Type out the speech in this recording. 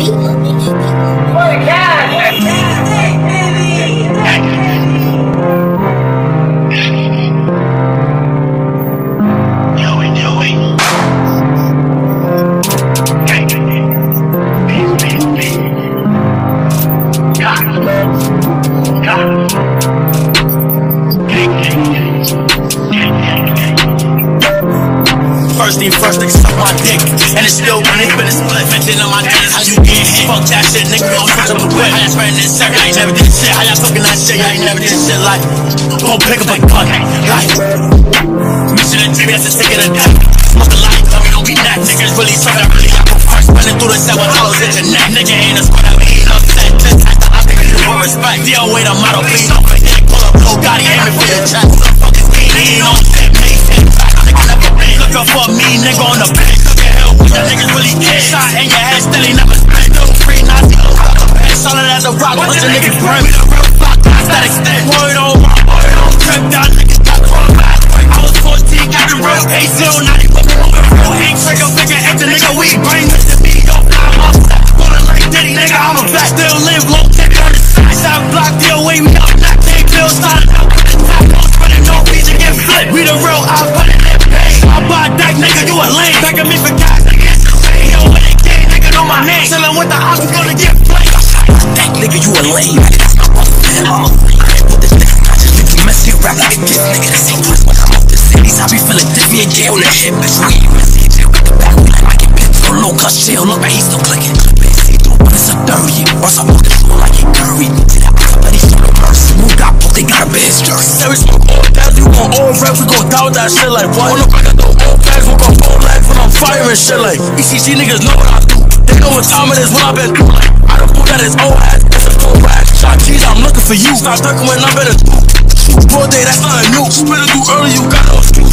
First thing first, nigga suck my dick, and it's still running, but it's split. Venting on my dick, how you get hit? Fuck that shit, nigga, don't switch up the whip. How y'all spreading this circuit? I ain't never did shit. How y'all talking that shit? I ain't never did shit like. Don't pick up a gun, like. Mission and dream, that's a ticket of death. Smoke a light, tell me don't be next. Niggas really suck, I really got first. Running through the $7 at your neck. Nigga ain't a squad, that we ain't upset. Just act the optic, you for respect. Deal with a model, please don't forget. Pull up, low, Gotti aiming for your chest. Motherfuckers, we ain't on set, made sense. Looking for me, nigga on the bench. Look at hell, what y'all niggas really get. Shot in your head, still ain't never spent. No free Nazi, solid as a rock. Bunch of niggas brim. We the real block, that's that extent. Word on my word on trip. Y'all niggas got caught back. I was 14, got the real A0, now they put me on the real ink. Trigger, bigger, empty, nigga, we bring this to me. Yo, I'm upset. Rolling like Diddy, nigga, I'm a vet. Still live low, take on the side. Shot block, deal, wake me up. Knock, take bills, started out with the top. No spinning, no reason, get flipped. We the real, I put it in pain. I buy that, nigga, you a lame. Begging me for cash, nigga, it's the same. Yo, when they gang, nigga, know my name. Chillin' with the house, we gonna get flamed. That nigga, you a lame. Put this nigga, I just make you messy, rap like a kid, nigga. This ain't twist when I'm off the cities. I be feeling diffy and gay on the hip, bitch. We ain't messy, jail with the back, we like Mike and Pip. So low cut chill, look, man, he's still clicking. See through, but it's a 30. Or some fucking school like it curry. See that ass, but he's so mercy. Moved out, but they got a bitch. Every smoke all that, you want all rap, we gon' doubt that shit like what? On the back of the old bags, we gon' hold legs when I'm firing shit like ECG niggas know what I do. They know what time it is, what I've been through. Like, I don't do that, it's old ass, it's a full rag. Shot cheese, I'm looking for you. Stop talking when I'm better. Shoot broad day, that's nothing new. Split it too early, you got no excuse.